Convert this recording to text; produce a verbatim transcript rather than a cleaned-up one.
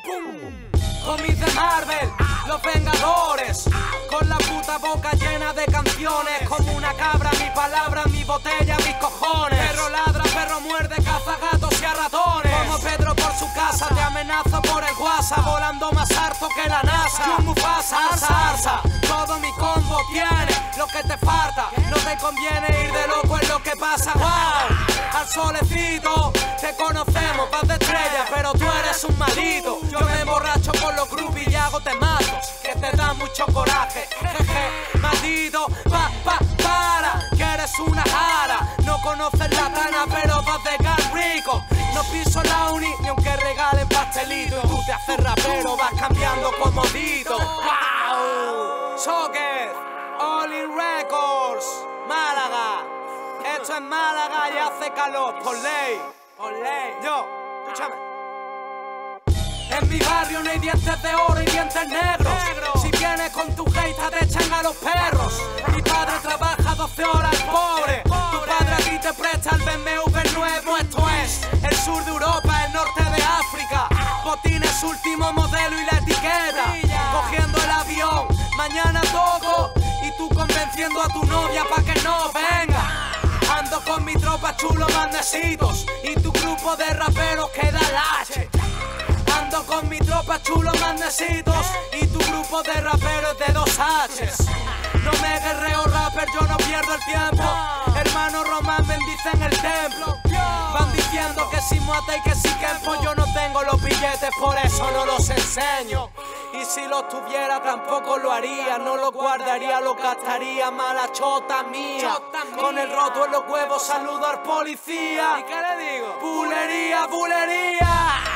Comis de Marvel, los Vengadores, con la puta boca llena de canciones, como una cabra, mi palabra, mi botella, mis cojones. Perro ladra, perro muerde, caza gatos y a ratones. Como Pedro por su casa, te amenazo por el WhatsApp, volando más harto que la NASA. Yo Mufasa, arsa, arsa, todo mi combo tiene lo que te falta. No te conviene ir de loco en lo que pasa. Wow, al solecito, te conocemos, vas de estrella, pero tú eres un maldito. Yo me emborracho con los groupies y hago temazos que te dan mucho coraje. Jeje, maldito, pa, pa, para, que eres una jara. No conoces la tana, pero vas de gal rico. No piso la uni, ni aunque regalen pastelito. Y tú te haces rapero, vas cambiando como Dito. Wow, Soccer, All In Records, Málaga. Esto es Málaga y hace calor, por ley, por ley. Yo, escúchame. En mi barrio no hay dientes de oro y dientes negros. Negro. Si vienes con tu hate te echan a los perros. Mi padre trabaja doce horas, pobre. Tu padre a ti te presta el B M W nuevo. Esto es el sur de Europa, el norte de África. Botines último modelo y la etiqueta. Cogiendo el avión, mañana toco. Y tú convenciendo a tu novia pa' que no venga. Ando con mi tropa chulo mandecitos. Y tu grupo de raperos que da lache. Ando con mi tropa chulo mandecitos. Y tu grupo de raperos de dos H's. No me guerreo rapper, yo no pierdo el tiempo. Hermano Román bendice en el templo. Van diciendo que si muata y que si quempo. Yo no tengo los billetes, por eso no los enseño. Y si los tuviera tampoco lo haría. No los guardaría, los gastaría. Mala chota mía. Con el roto en los huevos saludo al policía. ¿Y qué le digo? Bulería, bulería.